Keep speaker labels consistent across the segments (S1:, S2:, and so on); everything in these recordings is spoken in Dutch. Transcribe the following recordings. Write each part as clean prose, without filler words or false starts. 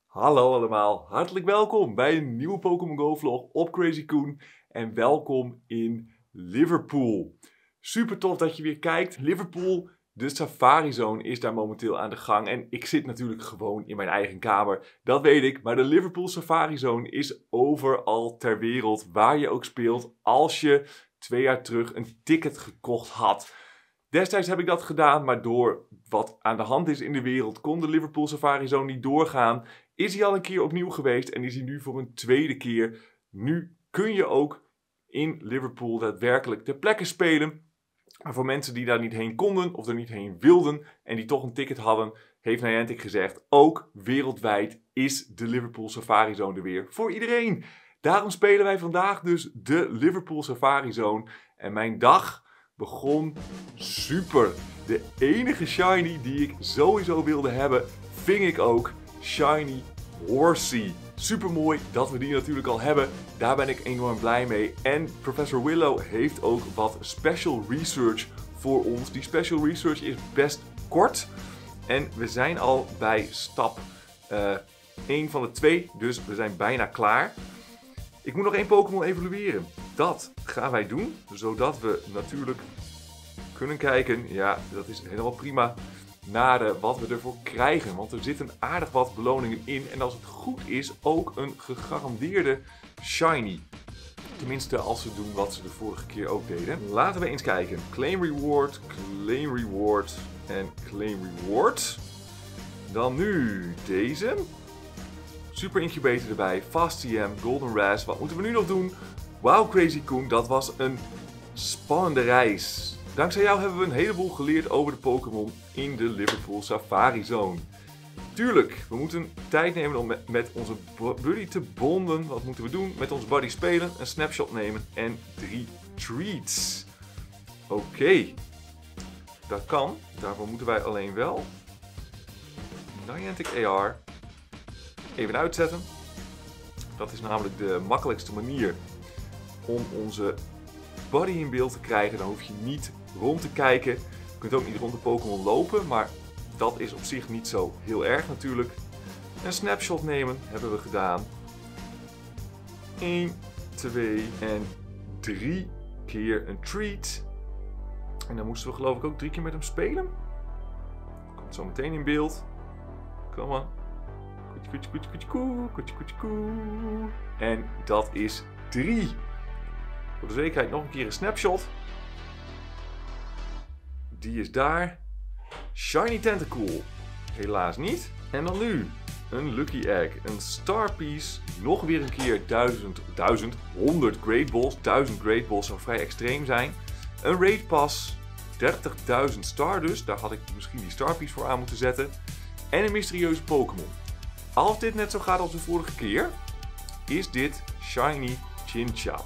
S1: Hallo allemaal, hartelijk welkom bij een nieuwe Pokémon Go vlog op Crazy Koen en welkom in Liverpool. Super tof dat je weer kijkt. Liverpool, de Safari Zone is daar momenteel aan de gang en ik zit natuurlijk gewoon in mijn eigen kamer, dat weet ik. Maar de Liverpool Safari Zone is overal ter wereld, waar je ook speelt, als je 2 jaar terug een ticket gekocht had. Destijds heb ik dat gedaan, maar door wat aan de hand is in de wereld kon de Liverpool Safari Zone niet doorgaan. Is hij al een keer opnieuw geweest en is hij nu voor een tweede keer. Nu kun je ook in Liverpool daadwerkelijk ter plekke spelen. Maar voor mensen die daar niet heen konden of er niet heen wilden en die toch een ticket hadden, heeft Niantic gezegd, ook wereldwijd is de Liverpool Safari Zone er weer voor iedereen. Daarom spelen wij vandaag dus de Liverpool Safari Zone en mijn dag begon super. De enige shiny die ik sowieso wilde hebben, ving ik ook. Shiny Horsea. Super mooi dat we die natuurlijk al hebben. Daar ben ik enorm blij mee. En Professor Willow heeft ook wat special research voor ons. Die special research is best kort. En we zijn al bij stap 1 van de 2. Dus we zijn bijna klaar. Ik moet nog 1 Pokémon evolueren. Dat gaan wij doen. Zodat we natuurlijk kunnen kijken. Ja, dat is helemaal prima. Naar wat we ervoor krijgen. Want er zitten aardig wat beloningen in. En als het goed is, ook een gegarandeerde shiny. Tenminste, als ze doen wat ze de vorige keer ook deden. Laten we eens kijken. Claim reward, claim reward en claim reward. Dan nu deze. Super Incubator erbij, Fast TM, Golden Razz. Wat moeten we nu nog doen? Wauw, Crazy Koen, dat was een spannende reis. Dankzij jou hebben we een heleboel geleerd over de Pokémon in de Liverpool Safari Zone. Tuurlijk, we moeten tijd nemen om met onze buddy te bonden. Wat moeten we doen? Met onze buddy spelen, een snapshot nemen en 3 treats. Oké, dat kan. Daarvoor moeten wij alleen wel Niantic AR even uitzetten. Dat is namelijk de makkelijkste manier om onze buddy in beeld te krijgen. Dan hoef je niet rond te kijken. Je kunt ook niet rond de Pokémon lopen, maar dat is op zich niet zo heel erg natuurlijk. Een snapshot nemen hebben we gedaan. 1, 2 en 3 keer een treat. En dan moesten we geloof ik ook 3 keer met hem spelen. Komt zo meteen in beeld. Kom maar. En dat is 3. Voor de zekerheid nog een keer een snapshot. Die is daar. Shiny Tentacool. Helaas niet. En dan nu een Lucky Egg. Een Star Piece. Nog weer een keer 100 Great Balls. 1000 Great Balls zou vrij extreem zijn. Een Raid Pass. 30.000 Stardust. Daar had ik misschien die Star Piece voor aan moeten zetten. En een mysterieuze Pokémon. Als dit net zo gaat als de vorige keer, is dit Shiny Chinchou.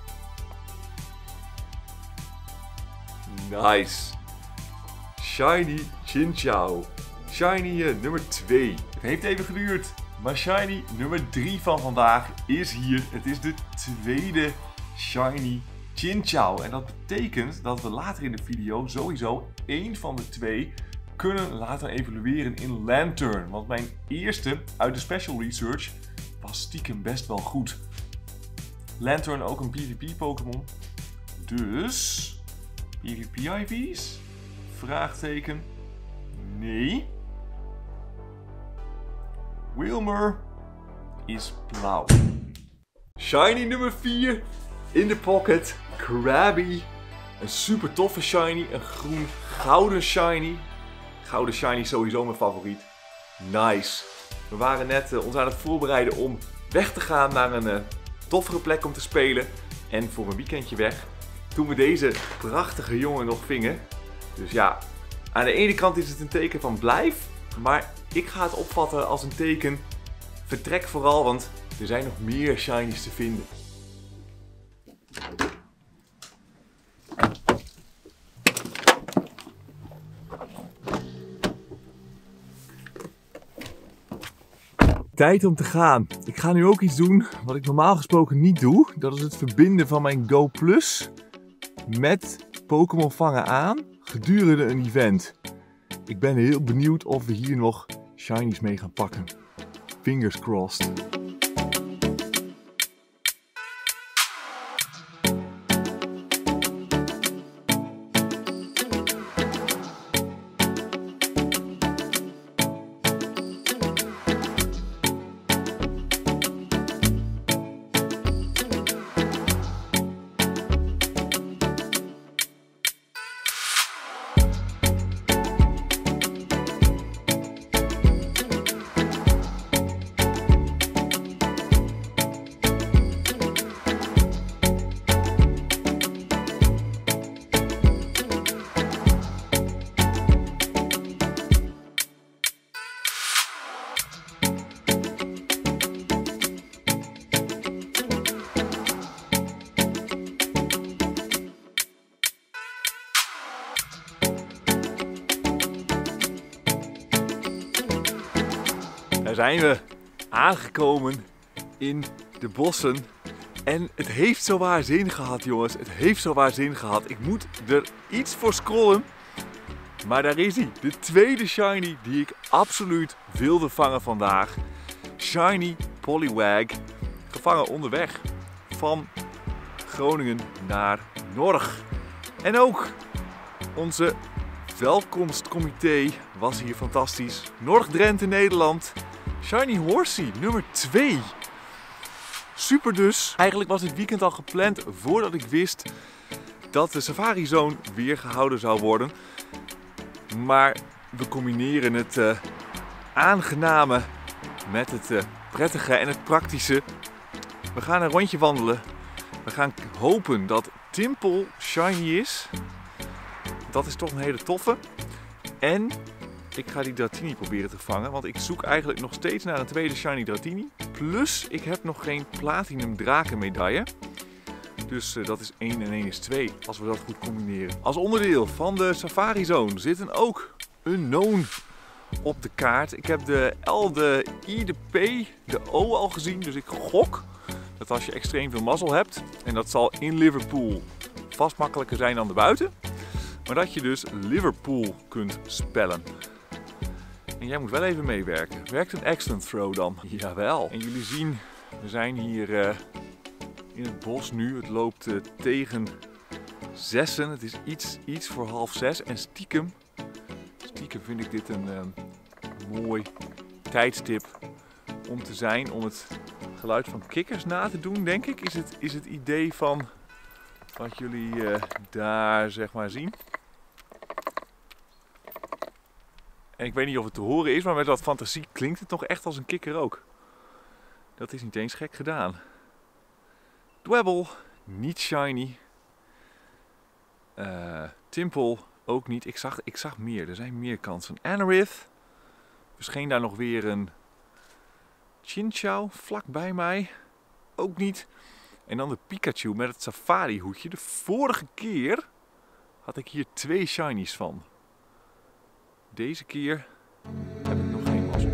S1: Nice. Shiny Chinchou. Shiny nummer 2. Het heeft even geduurd, maar Shiny nummer 3 van vandaag is hier. Het is de tweede Shiny Chinchou. En dat betekent dat we later in de video sowieso 1 van de 2 kunnen laten evalueren in Lanturn. Want mijn eerste uit de Special Research was stiekem best wel goed. Lanturn ook een PvP Pokémon. Dus PvP IV's? Vraagteken. Nee. Wilmer is blauw. Shiny nummer 4 in de pocket. Krabby. Een super toffe shiny. Een groen gouden shiny. Gouden shiny is sowieso mijn favoriet. Nice. We waren net ons aan het voorbereiden om weg te gaan naar een toffere plek om te spelen. En voor een weekendje weg. Toen we deze prachtige jongen nog vingen. Dus ja, aan de ene kant is het een teken van blijf. Maar ik ga het opvatten als een teken vertrek vooral. Want er zijn nog meer shinies te vinden. Tijd om te gaan. Ik ga nu ook iets doen wat ik normaal gesproken niet doe. Dat is het verbinden van mijn Go Plus met Pokémon vangen aan gedurende een event. Ik ben heel benieuwd of we hier nog shinies mee gaan pakken. Fingers crossed. Daar zijn we aangekomen in de bossen. En het heeft zowaar zin gehad, jongens. Het heeft zowaar zin gehad. Ik moet er iets voor scrollen. Maar daar is hij. De tweede shiny die ik absoluut wilde vangen vandaag. Shiny Poliwag. Gevangen onderweg van Groningen naar Norg. En ook onze welkomstcomité was hier fantastisch. Norg-Drenthe, Nederland. Shiny Horsey, nummer 2. Super dus. Eigenlijk was dit weekend al gepland voordat ik wist dat de Safari Zone weer gehouden zou worden. Maar we combineren het aangename met het prettige en het praktische. We gaan een rondje wandelen. We gaan hopen dat Tympole shiny is. Dat is toch een hele toffe. En ik ga die Dratini proberen te vangen, want ik zoek eigenlijk nog steeds naar een tweede shiny Dratini. Plus, ik heb nog geen Platinum Draken medaille. Dus dat is 1 en 1 is 2, als we dat goed combineren. Als onderdeel van de Safari Zone zitten ook Unknown op de kaart. Ik heb de L, de I, de P, de O al gezien, dus ik gok dat als je extreem veel mazzel hebt, en dat zal in Liverpool vast makkelijker zijn dan erbuiten, maar dat je dus Liverpool kunt spellen. En jij moet wel even meewerken. Werkt een excellent throw dan? Jawel. En jullie zien, we zijn hier in het bos nu. Het loopt tegen 6. Het is iets voor 5:30. En stiekem vind ik dit een mooi tijdstip om te zijn. Om het geluid van kikkers na te doen, denk ik. Is het idee van wat jullie daar zeg maar zien. En ik weet niet of het te horen is, maar met wat fantasie klinkt het toch echt als een kikker ook. Dat is niet eens gek gedaan. Dwebble, niet shiny. Tympole, ook niet. Ik zag meer, er zijn meer kansen. Anorith, verscheen daar nog weer een Chinchou vlak bij mij. Ook niet. En dan de Pikachu met het safari hoedje. De vorige keer had ik hier 2 shinies van. Deze keer heb ik nog geen mazzel.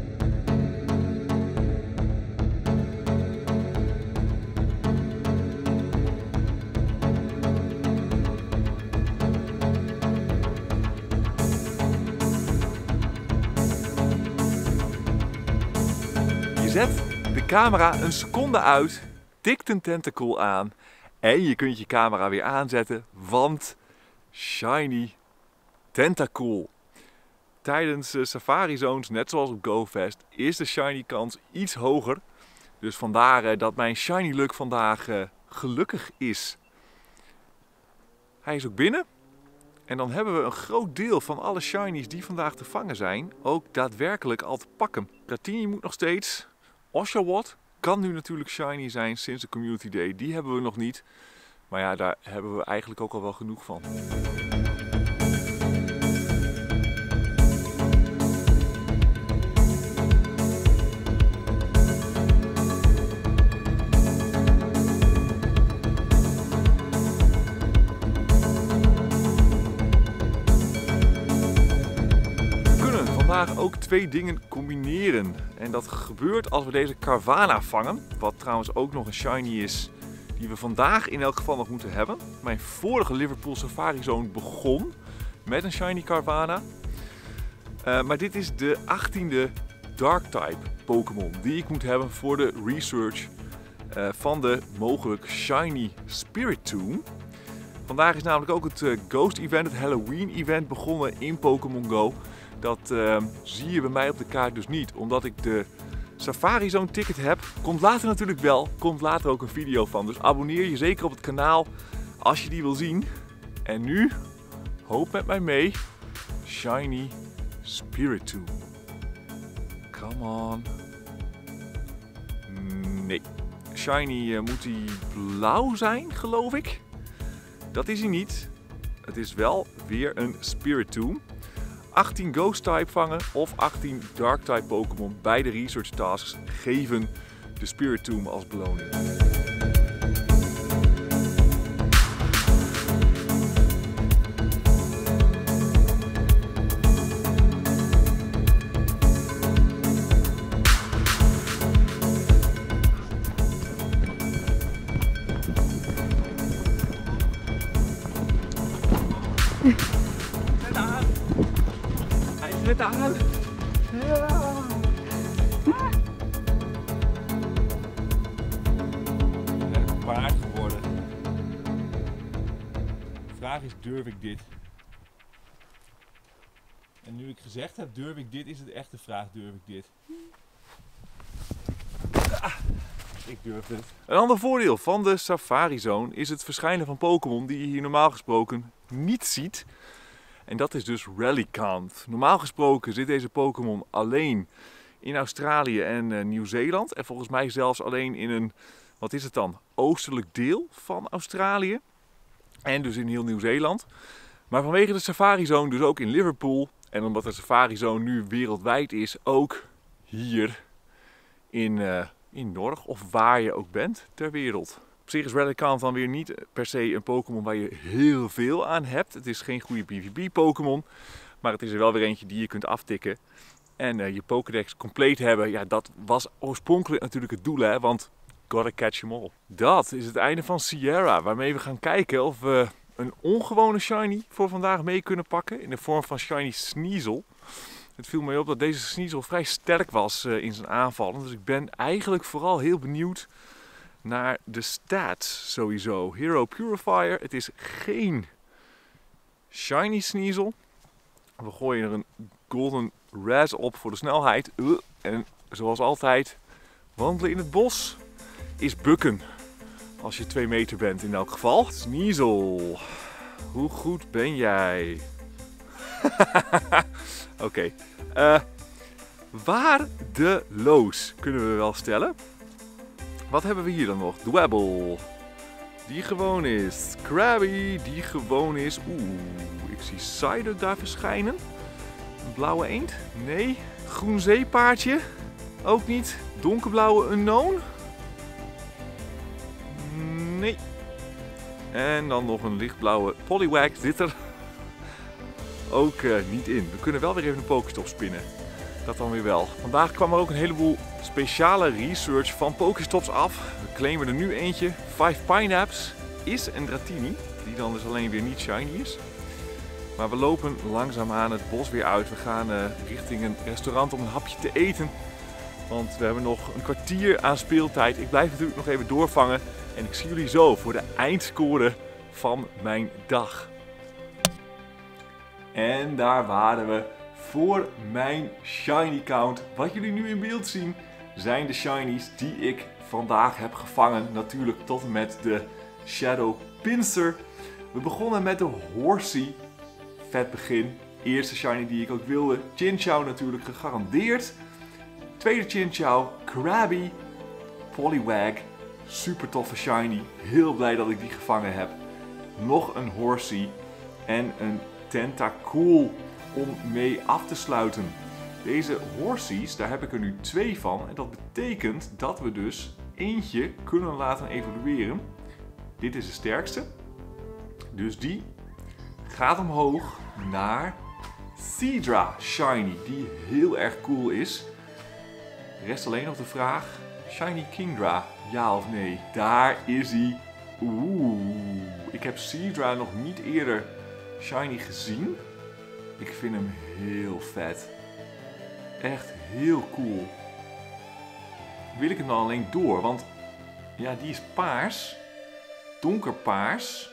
S1: Je zet de camera een seconde uit, tikt een tentacle aan en je kunt je camera weer aanzetten, want shiny tentacle. Tijdens Safari Zones, net zoals op GoFest, is de shiny kans iets hoger. Dus vandaar dat mijn shiny luck vandaag gelukkig is. Hij is ook binnen. En dan hebben we een groot deel van alle shinies die vandaag te vangen zijn, ook daadwerkelijk al te pakken. Dratini moet nog steeds. Oshawott kan nu natuurlijk shiny zijn sinds de Community Day. Die hebben we nog niet. Maar ja, daar hebben we eigenlijk ook al wel genoeg van. Ook 2 dingen combineren. En dat gebeurt als we deze Carvanha vangen. Wat trouwens ook nog een shiny is die we vandaag in elk geval nog moeten hebben. Mijn vorige Liverpool Safari Zone begon met een shiny Carvanha. Maar dit is de 18e Dark-type Pokémon die ik moet hebben voor de research van de mogelijk Shiny Spiritomb. Vandaag is namelijk ook het Ghost Event, het Halloween Event begonnen in Pokémon Go. Dat zie je bij mij op de kaart dus niet, omdat ik de Safari Zone ticket heb. Komt later natuurlijk wel, komt later ook een video van. Dus abonneer je zeker op het kanaal als je die wil zien. En nu, hoop met mij mee, Shiny Spiritomb. Come on. Nee. Shiny moet hij blauw zijn, geloof ik. Dat is hij niet. Het is wel weer een Spiritomb. 18 Ghost-type vangen of 18 Dark-type Pokémon bij de Research Tasks geven de Spiritomb als beloning. Net aan. Ja. Een paard geworden. De vraag is, durf ik dit? En nu ik gezegd heb, durf ik dit, is het echt de vraag, durf ik dit? Ik durf het. Een ander voordeel van de Safari Zone is het verschijnen van Pokémon die je hier normaal gesproken niet ziet. En dat is dus Relicanth. Normaal gesproken zit deze Pokémon alleen in Australië en Nieuw-Zeeland. En volgens mij zelfs alleen in een, wat is het dan, oostelijk deel van Australië. En dus in heel Nieuw-Zeeland. Maar vanwege de Safari Zone dus ook in Liverpool. En omdat de Safari Zone nu wereldwijd is, ook hier in Norg of waar je ook bent ter wereld. Op zich is Relicanth dan weer niet per se een Pokémon waar je heel veel aan hebt. Het is geen goede PvP-Pokémon, maar het is er wel weer eentje die je kunt aftikken. En je Pokédex compleet hebben, ja, dat was oorspronkelijk natuurlijk het doel, hè, want gotta catch them all. Dat is het einde van Sierra, waarmee we gaan kijken of we een ongewone Shiny voor vandaag mee kunnen pakken in de vorm van Shiny Sneasel. Het viel mij op dat deze Sneasel vrij sterk was in zijn aanvallen, dus ik ben eigenlijk vooral heel benieuwd naar de stats sowieso. Hero Purifier, het is geen Shiny Sneasel. We gooien er een Golden Razz op voor de snelheid. En zoals altijd, wandelen in het bos is bukken. Als je 2 meter bent in elk geval. Sneasel, hoe goed ben jij? Oké. Waardeloos kunnen we wel stellen. Wat hebben we hier dan nog? Dwebble, die gewoon is. Krabby, die gewoon is. Ik zie Cider daar verschijnen. Een blauwe eend? Nee. Groen zeepaardje? Ook niet. Donkerblauwe Unknown? Nee. En dan nog een lichtblauwe Poliwag zit er ook niet in. We kunnen wel weer even een Pokéstop spinnen. Dat dan weer wel. Vandaag kwam er ook een heleboel speciale research van Pokéstops af. We claimen er nu eentje. 5 Pineapps is een Dratini, die dan dus alleen weer niet shiny is. Maar we lopen langzaamaan het bos weer uit. We gaan richting een restaurant om een hapje te eten. Want we hebben nog een kwartier aan speeltijd. Ik blijf natuurlijk nog even doorvangen. En ik zie jullie zo voor de eindscore van mijn dag. En daar waren we. Voor mijn shiny count. Wat jullie nu in beeld zien zijn de shinies die ik vandaag heb gevangen. Natuurlijk tot en met de Shadow Pinsir. We begonnen met de Horsey. Vet begin. Eerste shiny die ik ook wilde. Chinchou natuurlijk gegarandeerd. Tweede Chinchou. Krabby. Poliwag. Super toffe shiny. Heel blij dat ik die gevangen heb. Nog een Horsey. En een Tentacool om mee af te sluiten. Deze Horseys, daar heb ik er nu 2 van. En dat betekent dat we dus eentje kunnen laten evolueren. Dit is de sterkste. Dus die gaat omhoog naar Seadra Shiny, die heel erg cool is. Rest alleen nog de vraag, Shiny Kingdra, ja of nee? Daar is hij. Ik heb Seadra nog niet eerder shiny gezien. Ik vind hem heel vet. Echt heel cool. Wil ik hem dan alleen door? Want ja, die is paars. Donkerpaars.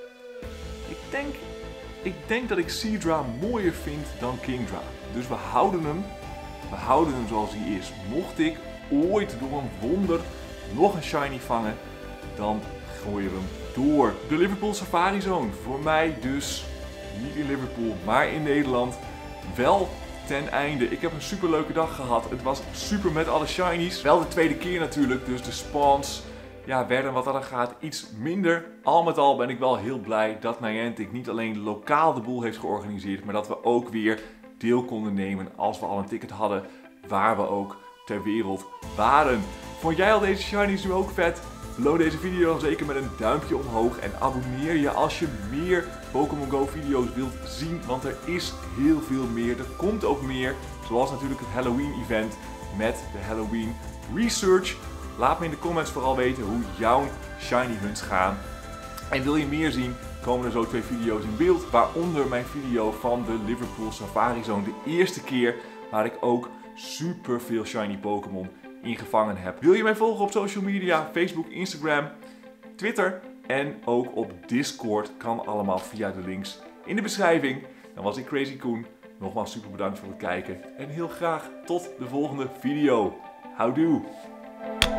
S1: Ik denk dat ik Seadra mooier vind dan Kingdra. Dus we houden hem zoals hij is. Mocht ik ooit door een wonder nog een shiny vangen, dan gooien we hem door. De Liverpool Safari Zone. Voor mij dus niet in Liverpool, maar in Nederland. Wel ten einde. Ik heb een super leuke dag gehad. Het was super met alle shinies. Wel de tweede keer natuurlijk, dus de spawns werden wat dat gaat iets minder. Al met al ben ik wel heel blij dat Niantic niet alleen lokaal de boel heeft georganiseerd, maar dat we ook weer deel konden nemen als we al een ticket hadden, waar we ook ter wereld waren. Vond jij al deze shinies nu ook vet? Beloon deze video dan zeker met een duimpje omhoog en abonneer je als je meer Pokémon Go video's wilt zien, want er is heel veel meer. Er komt ook meer, zoals natuurlijk het Halloween event met de Halloween Research. Laat me in de comments vooral weten hoe jouw shiny hunts gaan. En wil je meer zien, komen er zo 2 video's in beeld, waaronder mijn video van de Liverpool Safari Zone. De eerste keer waar ik ook super veel shiny Pokémon ingevangen heb. Wil je mij volgen op social media, Facebook, Instagram, Twitter en ook op Discord? Kan allemaal via de links in de beschrijving. Dan was ik Crazy Koen. Nogmaals super bedankt voor het kijken en heel graag tot de volgende video. Houdoe!